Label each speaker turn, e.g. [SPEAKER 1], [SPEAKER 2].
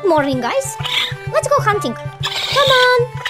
[SPEAKER 1] Good morning, guys. Let's go hunting. Come on.